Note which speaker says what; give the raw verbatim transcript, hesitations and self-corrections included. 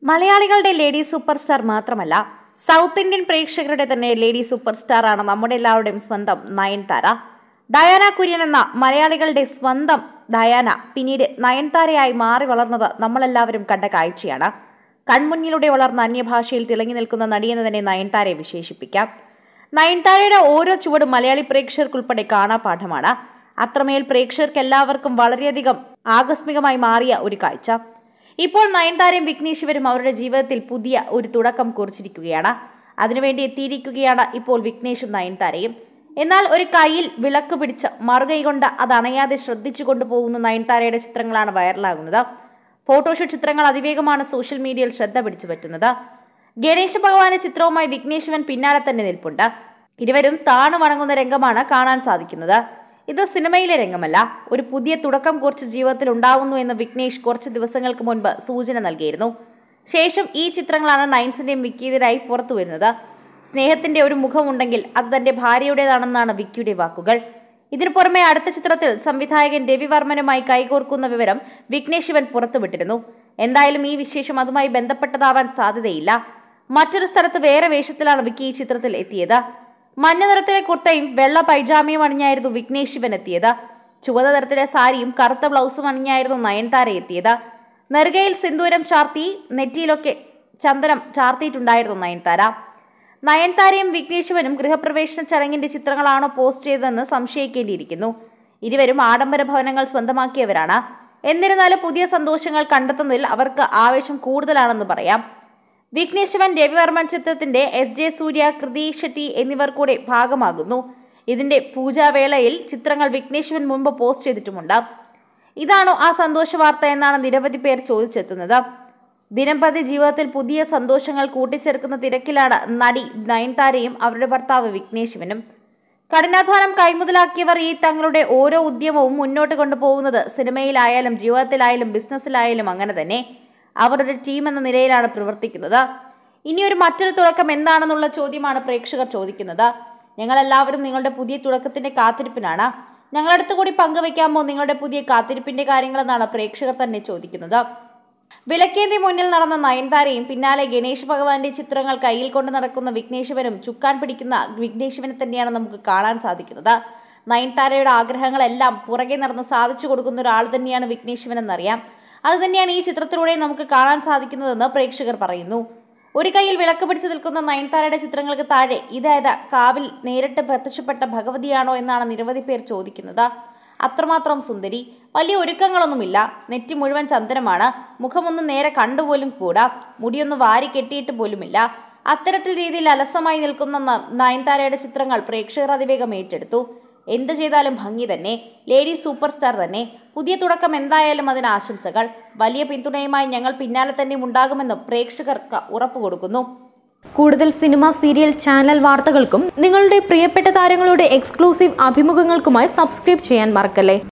Speaker 1: മലയാളികളുടെ lady super star മാത്രമല്ല, south Indian പ്രേക്ഷകരുടെ തന്നെ ലേഡി സൂപ്പർ സ്റ്റാർ ആണ് നമ്മുടെ എല്ലാവരുടെയും സ്വന്തം നയൻതാര. ഡയാന കുര്യൻ എന്ന മലയാളികളുടെ സ്വന്തം ഡയാന പിന്നീട് നയൻതാരയായി മാറി വളർന്നത് നമ്മളെല്ലാവരും കണ്ട കാഴ്ചയാണ്. കൺമുന്നിലൂടെ വളർന്ന അന്യഭാഷയിൽ തിളങ്ങി നിൽക്കുന്ന നടിയെന്ന് തന്നെ നയൻതാരയെ വിശേഷിപ്പിക്കാം. നയൻതാരയുടെ ഓരോ ചുവടും മലയാളി പ്രേക്ഷകർക്കുൾപ്പെടെ കാണാപാഠമാണ്. അത്രമേൽ പ്രേക്ഷകർക്ക് എല്ലാവർക്കും വളരെയധികം ആകസ്മികമായി മാറിയ ഒരു കാഴ്ച. ഇപ്പോൾ നയൻതാരയും വിഘ്നേഷ് ശിവനും അവരുടെ ജീവിതത്തിൽ പുതിയ ഒരു തുടക്കം കുറിച്ചിരിക്കുകയാണ്. അതിനുവേണ്ടി എത്തിയിരിക്കുകയാണ് ഇപ്പോൾ വിഘ്നേഷും നയൻതാരയും. എന്നാൽ ഒരു കയ്യിൽ വിളക്ക് പിടിച്ച് മറുകൈ കൊണ്ട് അത് അണയാതെ ശ്രദ്ധിച്ചു കൊണ്ടുപോകുന്ന നയൻതാരയുടെ ചിത്രങ്ങളാണ് വൈറലാകുന്നത്. ഫോട്ടോഷൂട്ട് ചിത്രങ്ങൾ അതിവേഗമാണ് സോഷ്യൽ മീഡിയയിൽ ശ്രദ്ധ പിടിച്ചു പറ്റുന്നത്. ഗണേശ ഭഗവാന്റെ ചിത്രവുമായി വിഘ്നേഷ് ശിവൻ പിന്നാലെ തന്നെ നിൽപ്പുണ്ട്. ഇരുവരും താണു വണങ്ങുന്ന രംഗമാണ് കാണാൻ സാധിക്കുന്നത്. ഇത് സിനിമയിലെ രംഗമല്ല, ഒരു പുതിയ തുടക്കം കുറിച്ച് ജീവിതത്തിൽ ഉണ്ടാവുന്നു എന്ന് വിഘ്നേഷ് കുറച്ച് ദിവസങ്ങൾക്ക് മുൻപ് സൂചന നൽകിയിരുന്നു. ശേഷം ഈ ചിത്രങ്ങളാണ് നയൻസിന്റെയും വിക്കിയുടേതായി പുറത്തു വരുന്നത്. സ്നേഹത്തിന്റെ ഒരു മുഖമുണ്ടെങ്കിൽ അത് തന്റെ ഭാര്യയുടേതാണെന്നാണ് വിക്കിയുടെ വാക്കുകൾ. ഇതിനു പുറമെ അടുത്ത ചിത്രത്തിൽ സംവിധായകൻ രവിവർമ്മനുമായി കൈകോർക്കുന്ന വിവരം വിഘ്നേഷ് ശിവൻ പുറത്തുവിട്ടിരുന്നു. എന്തായാലും ഈ വിശേഷം അതുമായി ബന്ധപ്പെട്ടതാവാൻ സാധ്യതയില്ല. മറ്റൊരു സ്ഥലത്ത് വേറെ വേഷത്തിലാണ് വിക്കി ഈ ചിത്രത്തിൽ എത്തിയത്. മഞ്ഞ നിറത്തിലെ കുർത്തയും വെള്ള പൈജാമയും അണിഞ്ഞായിരുന്നു വിഘ്നേഷ് ശിവൻ എത്തിയത്. ചുവന്ന നിറത്തിലെ സാരിയും കറുത്ത ബ്ലൗസും അണിഞ്ഞായിരുന്നു നയൻതാര എത്തിയത്. നെറുകയിൽ സിന്ദൂരം ചാർത്തി നെറ്റിയിലൊക്കെ ചന്ദനം ചാർത്തിയിട്ടുണ്ടായിരുന്നു നയൻതാര. നയൻതാരയും വിഘ്നേഷ് ശിവനും ഗൃഹപ്രവേശന ചടങ്ങിന്റെ ചിത്രങ്ങളാണോ പോസ്റ്റ് ചെയ്തതെന്ന് സംശയിക്കേണ്ടിയിരിക്കുന്നു. ഇരുവരും ആഡംബര ഭവനങ്ങൾ സ്വന്തമാക്കിയവരാണ്. എന്നിരുന്നാലും പുതിയ സന്തോഷങ്ങൾ കണ്ടെത്തുന്നതിൽ അവർക്ക് ആവേശം കൂടുതലാണെന്ന് പറയാം. വിഘ്നേഷ് ശിവൻ രവിവർമ്മൻ ചിത്രത്തിന്റെ എസ് ജെ സൂര്യ, കൃതി ഷെട്ടി എന്നിവർ കൂടെ ഭാഗമാകുന്നു. ഇതിന്റെ പൂജാവേളയിൽ ചിത്രങ്ങൾ വിഘ്നേഷ് ശിവൻ മുമ്പ് പോസ്റ്റ് ചെയ്തിട്ടുമുണ്ട്. ഇതാണോ ആ സന്തോഷ വാർത്ത എന്നാണ് നിരവധി പേർ ചോദിച്ചെത്തുന്നത്. ദിനംപ്രതി ജീവിതത്തിൽ പുതിയ സന്തോഷങ്ങൾ കൂട്ടിച്ചേർക്കുന്ന തിരക്കിലാണ് നടി നയൻതാരയും അവരുടെ ഭർത്താവ് വിഘ്നേഷ് ശിവനും. കഠിനാധ്വാനം കൈമുതലാക്കിയവർ ഈ തങ്ങളുടെ ഓരോ ഉദ്യമവും മുന്നോട്ട് കൊണ്ടുപോകുന്നത് സിനിമയിലായാലും ജീവിതത്തിലായാലും ബിസിനസ്സിലായാലും അങ്ങനെ തന്നെ. അവർ ഒരു ടീം എന്ന നിലയിലാണ് പ്രവർത്തിക്കുന്നത്. ഇനിയൊരു മറ്റൊരു തുടക്കം എന്താണെന്നുള്ള ചോദ്യമാണ് പ്രേക്ഷകർ ചോദിക്കുന്നത്. ഞങ്ങളെല്ലാവരും നിങ്ങളുടെ പുതിയ തുടക്കത്തിന്റെ കാത്തിരിപ്പിനാണ്. ഞങ്ങളടുത്ത് കൂടി പങ്കുവയ്ക്കാമോ നിങ്ങളുടെ പുതിയ കാത്തിരിപ്പിന്റെ കാര്യങ്ങളെന്നാണ് പ്രേക്ഷകർ തന്നെ ചോദിക്കുന്നത്. വിലക്കേന്തി മുന്നിൽ നടന്ന നയൻതാരയും പിന്നാലെ ഗണേശ് ഭഗവാന്റെ ചിത്രങ്ങൾ കയ്യിൽ കൊണ്ട് നടക്കുന്ന വിഘ്നേഷ് ശിവനും ചുക്കാൻ പിടിക്കുന്ന വിഘ്നേഷ് ശിവനെ തന്നെയാണ് നമുക്ക് കാണാൻ സാധിക്കുന്നത്. നയൻതാരയുടെ ആഗ്രഹങ്ങളെല്ലാം പുറകെ നടന്ന് സാധിച്ചു കൊടുക്കുന്ന ഒരാൾ തന്നെയാണ് വിഘ്നേഷ് ശിവൻ എന്നറിയാം. അത് തന്നെയാണ് ഈ ചിത്രത്തിലൂടെ നമുക്ക് കാണാൻ സാധിക്കുന്നതെന്ന് പ്രേക്ഷകർ പറയുന്നു. ഒരു കയ്യിൽ വിളക്ക് പിടിച്ചു നിൽക്കുന്ന നയൻതാരയുടെ ചിത്രങ്ങൾക്ക് താഴെ ഇതായത് കാവിൽ നേരിട്ട് പ്രത്യക്ഷപ്പെട്ട ഭഗവതിയാണോ എന്നാണ് നിരവധി പേർ ചോദിക്കുന്നത്. അത്രമാത്രം സുന്ദരി, വലിയ ഒരുക്കങ്ങളൊന്നുമില്ല, നെറ്റി മുഴുവൻ ചന്ദനമാണ്, മുഖമൊന്നും നേരെ കണ്ടുപോലും കൂടാ, മുടിയൊന്നും വാരി കെട്ടിയിട്ട് പോലുമില്ല. അത്തരത്തിൽ രീതിയിൽ അലസമായി നിൽക്കുന്ന നയൻതാരയുടെ ചിത്രങ്ങൾ പ്രേക്ഷകർ അതിവേഗം ഏറ്റെടുത്തു. എന്ത് ചെയ്താലും ഭംഗി തന്നെ, ലേഡി സൂപ്പർ സ്റ്റാർ തന്നെ. പുതിയ തുടക്കം എന്തായാലും അതിന് ആശംസകൾ. വലിയ പിന്തുണയുമായി ഞങ്ങൾ പിന്നാലെ തന്നെ ഉണ്ടാകുമെന്നും പ്രേക്ഷകർക്ക് ഉറപ്പു കൊടുക്കുന്നു.
Speaker 2: കൂടുതൽ സിനിമ, സീരിയൽ, ചാനൽ വാർത്തകൾക്കും നിങ്ങളുടെ പ്രിയപ്പെട്ട താരങ്ങളുടെ എക്സ്ക്ലൂസീവ് അഭിമുഖങ്ങൾക്കുമായി സബ്സ്ക്രൈബ് ചെയ്യാൻ മറക്കല്ലേ.